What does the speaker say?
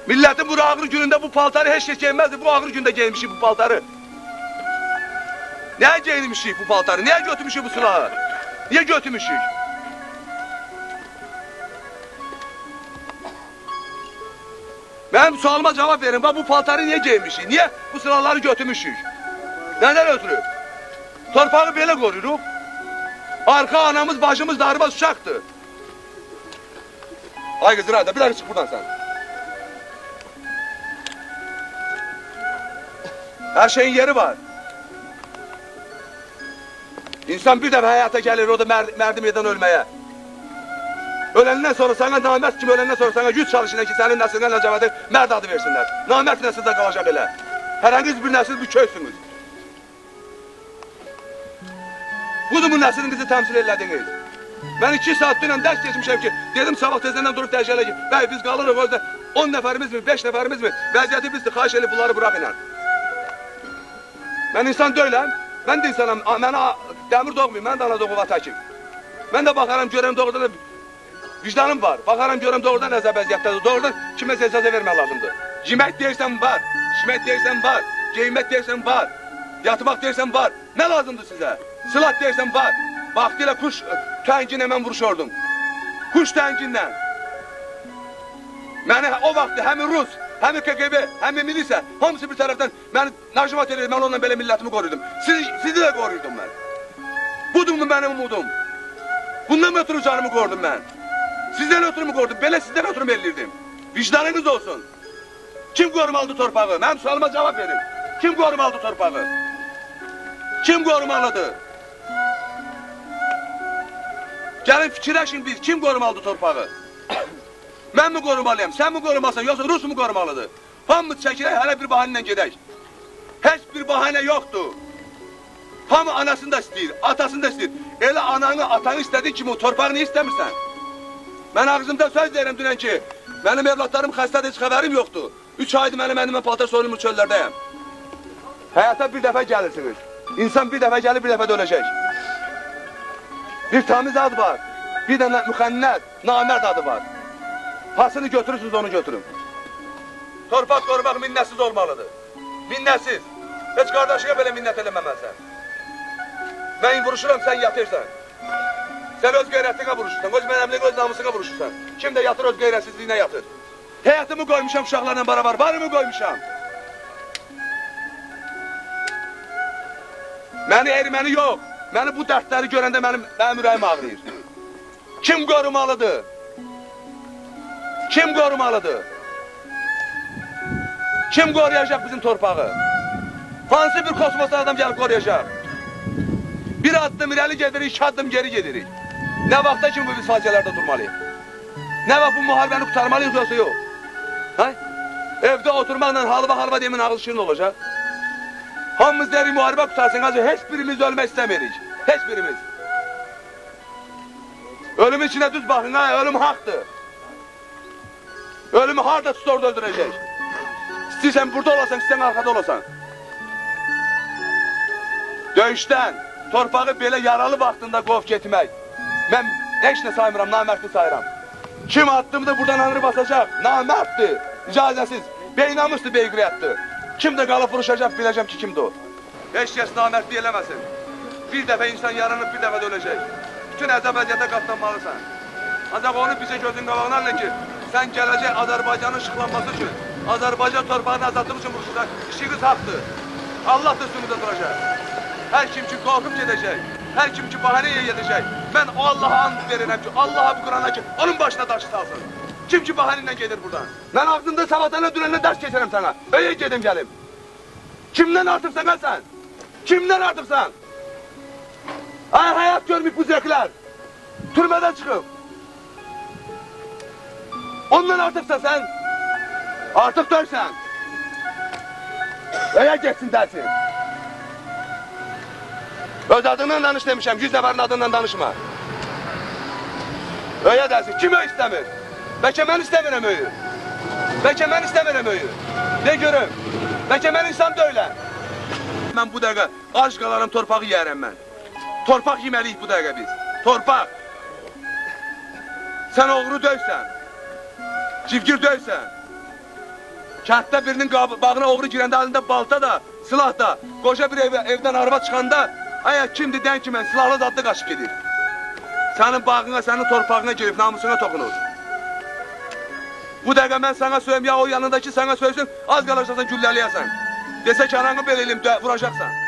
Milletin bu ağır gününde bu paltarı heç şey giymezdi. Bu ağır günde giymişik bu paltarı. Niye giymişik bu paltarı? Niye götürmüşük bu silahı? Niye götürmüşük? Benim sualıma cevap verin. Bu paltarı niye giymişik? Niye bu silahları götürmüşük? Neden ötürü? Torpağı belə qoruyuruq. Arka anamız, başımız, darımız uşaqdır. Ay kızım hadi bir dakika çık buradan sen. Her şeyin yeri var. İnsan bir defa hayata gelir o da merdimeden ölmeye. Ölenden sonra sana namert kim ölenden sonra sana güç çalışına ki senin neslinden acaba merd adı versinler. Namert nesilde kalacak elə. Herhangi bir nesil bir köysünüz. Budur bu neslinizi temsil ediniz. Ben 2 saatlə ders geçmişim ki, dedim sabah tezlerinden durup dərşələ ki, bəy biz qalırıq özdə 10 nəfərimiz mi, 5 nəfərimiz mi, vəziyyəti bizdir, xahiş edib bunları bırak inan. Ben insan deyiləm, ben de insanım, mənə dəmir doğmayım, mən də ana doğu vatakim. Mən də baxaram, görəm doğrudan da vicdanım var, baxaram, görəm doğrudan nəzə vəziyyətdədir, doğrudan kiməsə icazə vermək lazımdır. Yemək deyirsən var, içmək deyirsən var, geyinmək deyirsən var, yatmaq deyirsən var, nə lazımdır sizə? Silah deyirsən var. Vaxtilə kuş tənginlə mən vuruşordum. Kuş tənginlə. Məni o vaxtı həmin Rus, həmin KGB, həmin milisə, hamısı bir tərəfdən məni naşivat edir, mən onunla belə millətimi qoruyordum. Sizi də qoruyordum mən. Budumdur mənim umudum. Bundan ötürü canımı qorudum mən. Sizdən ötürü mü qorudum, belə sizdən ötürü mü elirdim? Vicdanınız olsun. Kim qorumalıdır torpağı? Mənim sualıma cavab verin. Kim qorumalıdır torpağı? Kim qorumalıdır? Gəlin fikirləşin biz, kim qorumalıdır torpağı? Mən mi qorumalıyam, sən mi qorumalısan, yoxsa Rus mu qorumalıdır? Hamımız çəkirək, hələ bir bahanə ilə gedək. Heç bir bahanə yoxdur. Hamı anasını da istəyir, atasını da istəyir. Elə ananı, atanı istədiyi kimi o torpağını istəmirsən. Mən ağzımda söz deyirəm dünən ki, mənim evlatlarım xəstədir, heç xəbərim yoxdur. 3 aydır mənim paltar soyulmuş çöllərdəyəm. Həyata bir dəfə gəlirsiniz. İnsan bir dəfə gəlir, bir dəfə də öləcək. Bir tamiz adı var, bir də müxənnət, namərd adı var. Hasını götürürsünüz, onu götürün. Torpaq qorumaq minnətsiz olmalıdır. Minnətsiz. Heç qardaşıya belə minnət eləməməlisən. Mən vuruşuram, sən yatırsan. Sən öz qeyrətinə vuruşursan, öz mənəmliyə, öz namusuna vuruşursan. Kim də yatır, öz qeyrətsizliyinə yatır. Həyatımı qoymuşam uşaqlarla beraber, varımı qoymuşam. Məni erməni yox. Məni bu dərdləri görəndə mənim ürəyim ağrıyır. Kim qorumalıdır? Kim qorumalıdır? Kim qoruyacaq bizim torpağı? Hansı bir kosmosdan adam gəlib qoruyacaq? Bir addım irəli gedirik, 2 addım geri gedirik. Nə vaxta kimi biz faciələrdə durmalıyıq? Nə vaxt bu müharibəni qutarmalıyıq yoxsa yox? Evdə oturmaqla halva demin ağız şirin olacaq. Hamımız derik müharibə qutarsın, heç birimiz ölmək istəmirik. Heç birimiz. Ölümün içine düz bakın, ölüm haktır. Ölümü harda tut orada öldürecek. İstəyirsən burada olasan, istəyirsən arkada olasan. Döyüşdən, torpağı belə yaralı vaxtında qov getmək. Mən heç nə saymıram, namərtli sayıram. Kim attımdır buradan anırı basacaq, namərtdir, icazəsiz, beynamızdır, beyqriyyətdir. Kim də qalıb vuruşacaq, biləcəm ki, kimdir o. Heç kəs namərtli eləməsin. Bir dəfə insan yaranıb, bir dəfə də öləcək. Bütün əzab əziyyətə qatlanmalısan. Ancaq onu bizə gözün qabağına alın ki, sən gələcək Azərbaycanın işıqlanması üçün, Azərbaycan torpağını azadlığı üçün vuruşacaq. İşiniz haqdır. Allah da üstümüzdə duracaq. Hər kim ki qorxub gedəcək, hər kim ki bahanəyə gedəcək. Mən o Allah'a and verirəm ki, Allah'a bu Qur'ana ki, onun başına daşı salsın. Kim ki bahanə ilə gedir buradan. Mən ağzımda sabahdan dünəndən dərs keçirəm sana. Öyə gedim gəlim. Kimdən artıbsan ha sən? Kimdən artıbsan? Ay hayat görmüş bu zevkler. Türmeden çıkıp. Ondan artıbsan sen. Artık dönsen. Öyə geçsin dersin. Öz adından danış demişəm, 100 nəfərin adından danışma. Öyə dersin, kim öy istəmir? Bəlkə mən istəmirəm öyü. Bəlkə mən istəmirəm öyü. De görüm. Bəlkə mən insan deyiləm. Mən bu dəqiqə ac qalarım, torpağı yiyərəm mən. Torpaq yeməliyik bu dəqiqə biz. Torpaq. Sən oğru döysən. Civgir döysən. Kənddə birinin bağına oğru girəndə əlində balta da, silah da, qoca bir evdən araba çıxanda, ayə kimdir dən ki, mən silahlı dadlı qaçıb gedir. Sənin bağına, sənin torpağına girib, namusuna toxunur. Bu dəqiqə mən sana söyləyəm, ya o yanındakı sana söylürsün, az qalacaqsan gülləliyəsən. Desə ki, ananı belə eləyim, vuracaqsan.